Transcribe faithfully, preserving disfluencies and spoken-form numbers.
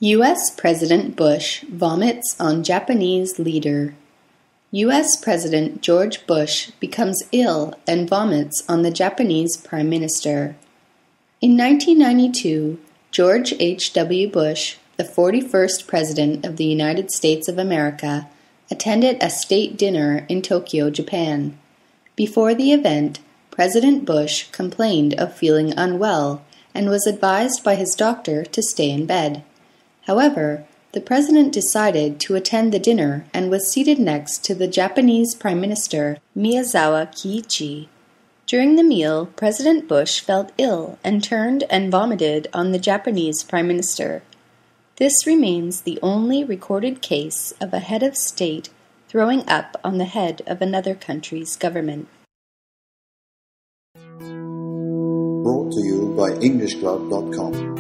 U S President Bush vomits on Japanese leader. U S President George Bush becomes ill and vomits on the Japanese Prime Minister. In nineteen ninety-two, George H W Bush, the forty-first President of the United States of America, attended a state dinner in Tokyo, Japan. Before the event, President Bush complained of feeling unwell and was advised by his doctor to stay in bed. However, the president decided to attend the dinner and was seated next to the Japanese Prime Minister, Miyazawa Kiichi. During the meal, President Bush felt ill and turned and vomited on the Japanese Prime Minister. This remains the only recorded case of a head of state throwing up on the head of another country's government. Brought to you by English Club dot com.